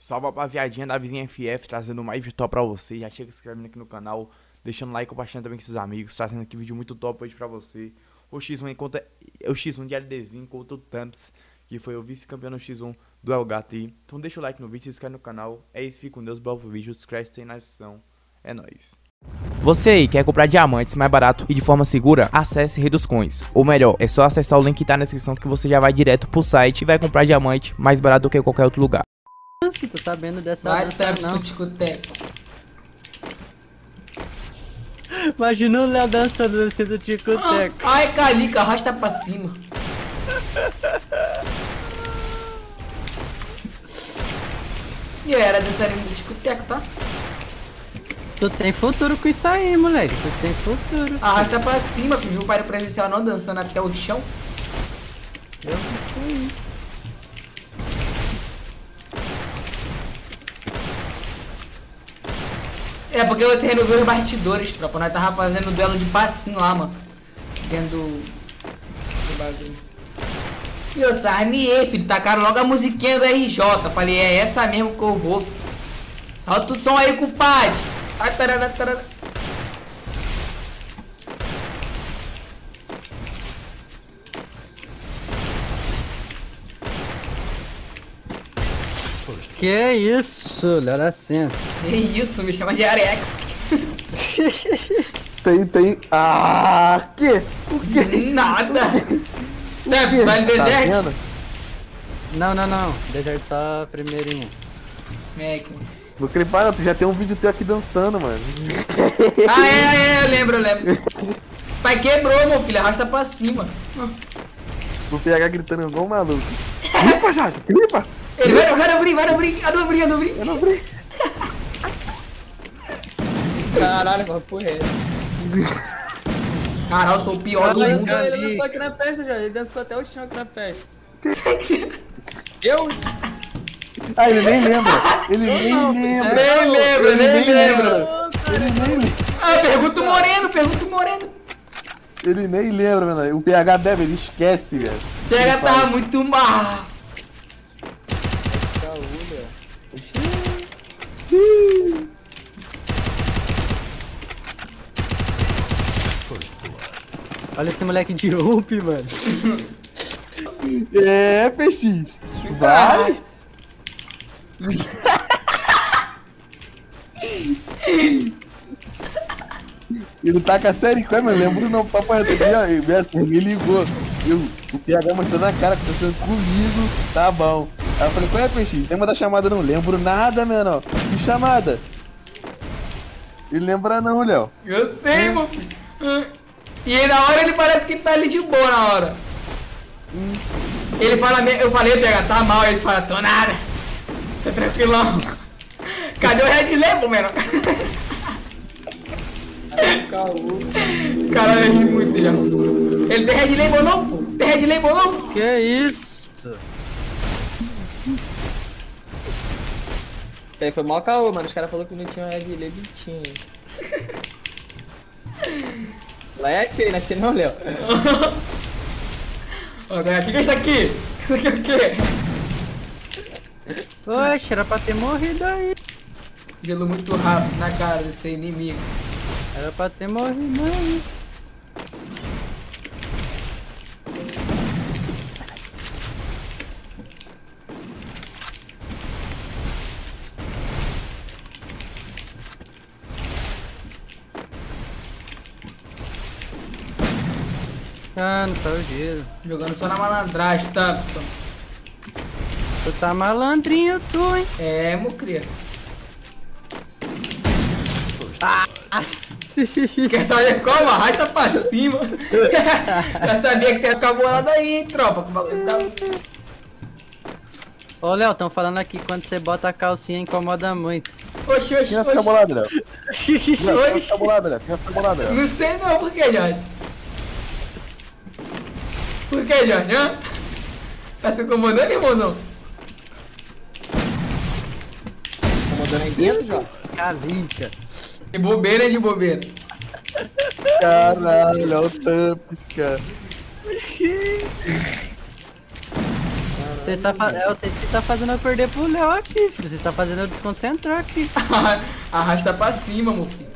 Salve a rapaziadinha da vizinha FF, trazendo mais vídeo top pra você. Já chega se inscrevendo aqui no canal, deixando like, compartilhando também com seus amigos, trazendo aqui vídeo muito top hoje pra você. O X1 de LDzinho contra o Tamps, que foi o vice-campeão no X1 do LGT. Então deixa o like no vídeo, se inscreve no canal. É isso, fica com Deus, bora pro vídeo, se inscreve, tem na ação. É nóis. Você aí quer comprar diamantes mais barato e de forma segura? Acesse Rei dos Coins. Ou melhor, é só acessar o link que tá na descrição que você já vai direto pro site e vai comprar diamante mais barato do que qualquer outro lugar. Nossa, tô sabendo dessa Vai, dança, Tamps, não. o tico-teco. Imagina o Léo dançando assim do tico-teco. Ai, Calica, arrasta pra cima. E eu era dançarino do tico-teco, tá? Tu tem futuro com isso aí, moleque. Tu tem futuro. Arrasta pra cima, filho. Viu o baile presencial não dançando até o chão? Eu não sei. É porque você renovou os bastidores, tropa. Nós tava fazendo duelo de passinho lá, mano. Dentro do bagulho. E eu sarniei, filho. Tacaram logo a musiquinha do RJ. Falei, é essa mesmo que eu vou. Solta o som aí, compadre. Ai, tarará, tarará. Que isso, Léo da Sense. Que isso, me chama de Arex. Tem. Ah, que? O que? Nada. Tamps, Que? vai no Tá deserto? vendo? Não. Deserto só a primeirinha. Mac. Vou clipar, tu já tem um vídeo teu aqui dançando, mano. Ah, é, eu lembro. Pai quebrou, meu filho. Arrasta pra cima. O PH gritando igual um maluco. Clipa, Jaja, clipa! Ele vai abrir. Eu não abri. Caralho, qual porra é essa? Caralho, eu sou o pior do mundo. Ele dançou aqui na festa já, ele dançou até o chão aqui na festa. Eu? Ah, ele nem lembra. Ele nem lembra. Nem lembro. Ele nem lembra. Ah, pergunta o Moreno. Ele nem lembra, mano. O PH bebe, ele esquece, velho. Pega, tava muito mal. Olha esse moleque de UP, mano. É, PX. Vai. Ele tá com a série com mano. Lembro não, papai outro dia, me ligou. O PH mostrou na cara, conversando comigo, tá bom. Aí eu falei, qual é, PX? Lembra da chamada? Não lembro nada, menor. Que chamada? Ele lembra não, Léo. Eu sei, meu filho. E aí, na hora ele parece que tá ali de boa na hora. Ele fala, eu falei, pega, tá mal. Ele fala, tô nada. Tá tranquilão. Cadê o Red Label, menor? Caralho, eu ri muito já. Ele tem Red Label não, pô? Tem Red Label não? Que isso? Aí foi mó caô, mano. Os caras falaram que não tinha Red Label e tinha. Lá é achei, não achei não, Léo. Ó, galera, o que é isso aqui? Isso aqui é o quê? Poxa, era pra ter morrido aí. Gelo muito rápido na cara desse inimigo. Era pra ter morrido aí. Ah, não saiu o gelo. Jogando só na malandragem, Thompson. Tu tá malandrinho, tu, hein? É, meu cria. Quer saber como? Arrasta pra cima. Já sabia que tem a cabolada aí, hein, tropa. Que bagulho tá... Ô, Léo, tão falando aqui que quando você bota a calcinha incomoda muito. Oxi. Quem vai ficar bolado, Léo? Quem vai ficar bolado, Léo? Quem vai ficar bolado, Léo? Não sei não, por que, Jorge? Por que, Jorge? Hã? Tá se incomodando, irmãozão? Comandando aí dentro, já. Calica. De bobeira, de bobeira. Caralho, olha o Tamps, cara. É vocês que tá fazendo eu perder pro Léo aqui, filho. Vocês tá fazendo eu desconcentrar aqui. Arrasta pra cima, meu filho.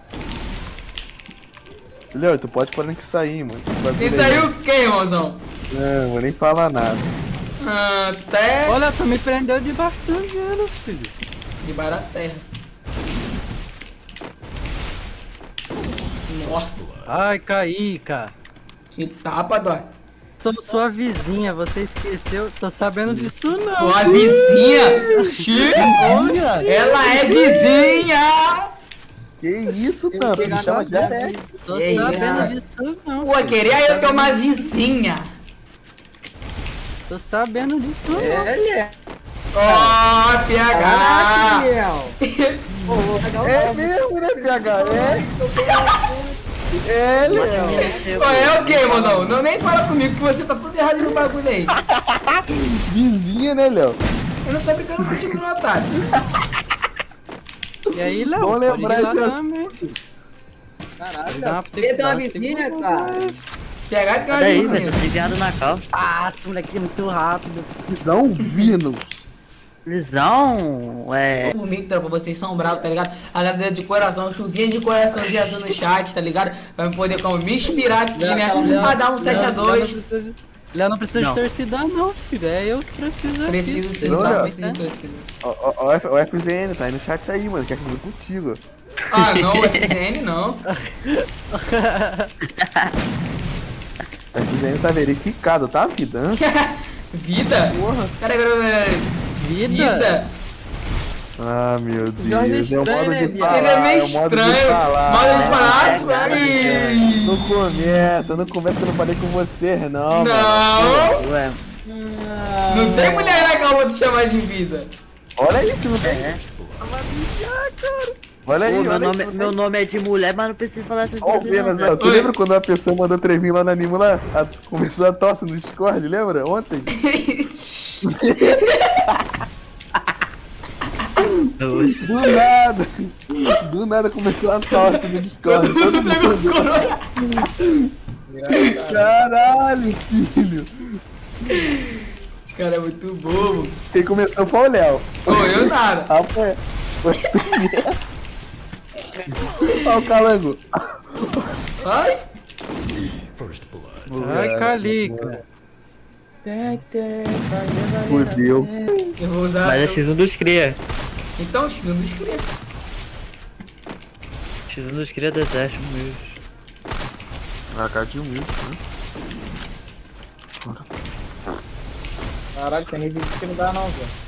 Léo, tu pode parar que sair, mano. Isso aí o que, irmãozão? Não, vou nem falar nada. Até Olha, tu me prendeu debaixo do gelo, filho. debaixo da terra. Nossa, Ai, caí, cara. que tapa, dói. Sou sua vizinha, você esqueceu? Tô sabendo disso não. Tua vizinha? Xiii, Olha! ela é vizinha! Que isso, Tampa? Me chama de Aré. Tô Que sabendo isso? disso não. Pô, queria eu ter uma vizinha. Tô sabendo disso não. Ele é. Ó, PH! É mesmo, né, PH? É, Léo. Ó, é o que, mano? Não nem fala comigo que você tá tudo errado no bagulho aí. Vizinha, né, Léo? Eu não tô brincando contigo no otário. E aí, Léo? Vamos pode lembrar ir lá esse também. Pode dar uma Ele tem uma psicose, vizinha, segura. cara. PH tem uma Peraí, vizinha. velho, tô desviado na calça. Ah, esse moleque é muito rápido. Visão Vinus. Lisão, Por mim, tropa, vocês são bravos, tá ligado? Agradeço de coração, chuvinha de coraçãozinho azul no chat, tá ligado? Pra poder como me inspirar aqui, né? A dar um 7x2. Léo não precisa Não. de torcida não, filho. É eu que preciso aqui. Preciso sim, Não, tá? não. Preciso de torcida. O FZN, tá aí no chat aí, mano. Quer fazer contigo. Ah, não, o FZN não. O FZN tá verificado, tá, vida? Vida? Porra. Peraí. Vida? Vida? Ah, meu Jorge Deus. É o modo estranho, de né, falar. Ele é meio o modo de estranho. falar. Modo de falar, tipo, ai. Não começa que eu não falei com você, não. Não, ué. não tem mulher na calma de chamar de vida. Olha isso, não tem. Olha aí, Pô, olha aí. meu nome é de mulher, mas não precisa falar essas Ó, coisas Venas, não. né? Tu Oi. lembra quando uma pessoa mandou trevinho lá no anime lá? Começou a tosse no Discord, lembra? Ontem? Do nada começou a tosse no Discord. Todo mundo. Corona. Caralho, filho. Esse cara é muito bobo. Quem começou foi o Léo. Ô, eu nada. Rapaz, olha o calango. Ai, Ai, Calica. Fudeu. eu vou usar. Mas é X1 dos cria. Então, X não escreve. X1 dos cria do exército mesmo. AK de humilde, né? Caralho, sem resistir não dá não, velho.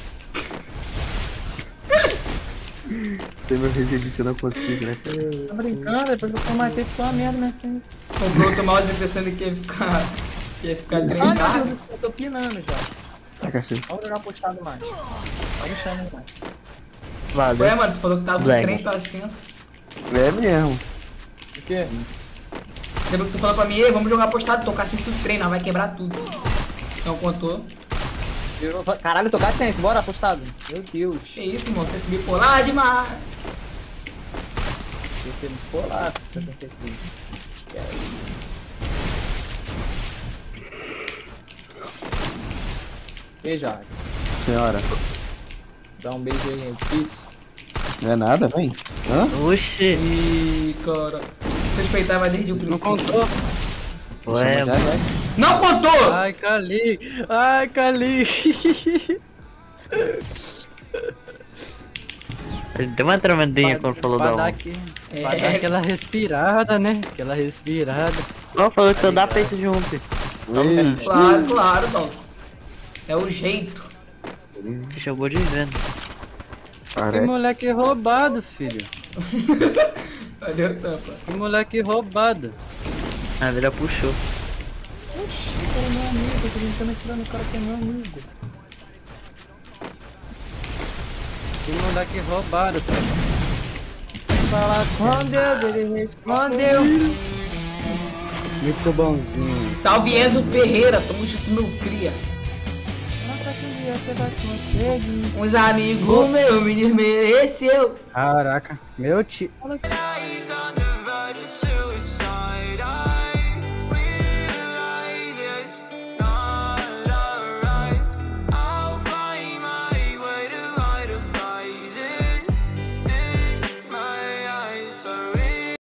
Sem meu resistente eu não consigo, né? Tá brincando, depois eu matei com uma merda, né? Sem... Comprou outro mouse pensando que ia ficar. Ia ficar Ai, meu treinado. Deus do céu, eu tô pinando já. Saca, chefe. Vamos jogar postado mais. Vamos chamar mais. Valeu. Ué, mano, tu falou que tava no Black. trem, tá ascenso. É mesmo. O quê? Lembra que tu falou pra mim, ei, vamos jogar postado, tocar sem o trem, nós vai quebrar tudo. Não contou. Caralho, tocar sense, bora apostado. Meu Deus. Que isso, irmão, você se bipolar demais. Você me escolar, 73. Beijar. Senhora. Dá um beijo aí, é difícil. Não é nada, vem. Hã? Oxi. Ih, cara. Respeitar vai desde o Não princípio. contou? Ué, Já vai. Não contou! Ai, Cali. Ai, Cali. ele deu uma tremendinha quando falou da Pra dar, honra. aqui, pra dar aquela respirada, né? Aquela respirada. Ó, falou que eu dá peito junto. Ei, Claro, claro, Dom. É o jeito. Te chamou de vendo. Que parece. moleque roubado, filho. Valeu, tampa. Que moleque roubado. A vida puxou. Oxi, cara é meu amigo, eu tô tentando atirar no cara que é meu amigo. Que moleque roubado, cara. Fala quando ele respondeu. Muito bonzinho. Salve Enzo Ferreira, tamo junto, meu cria. Nossa, que dia você vai conseguir. Uns amigos meu me desmereceu. Caraca, meu tio. Fala Eyes on the verge of